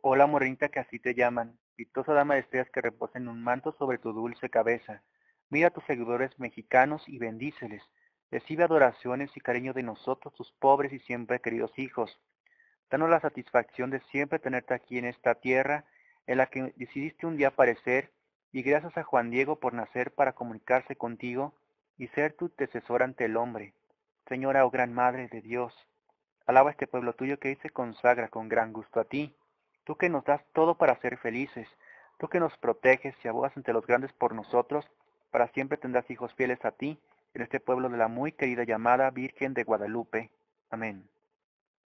Hola, morenita, que así te llaman, dichosa dama de estrellas que reposa en un manto sobre tu dulce cabeza. Mira a tus seguidores mexicanos y bendíceles. Recibe adoraciones y cariño de nosotros, tus pobres y siempre queridos hijos. Danos la satisfacción de siempre tenerte aquí en esta tierra en la que decidiste un día aparecer, y gracias a Juan Diego por nacer para comunicarse contigo y ser tu antecesor ante el hombre. Señora, oh gran Madre de Dios, alaba este pueblo tuyo que hoy se consagra con gran gusto a ti. Tú que nos das todo para ser felices, tú que nos proteges y abogas ante los grandes por nosotros, para siempre tendrás hijos fieles a ti, en este pueblo de la muy querida llamada Virgen de Guadalupe. Amén.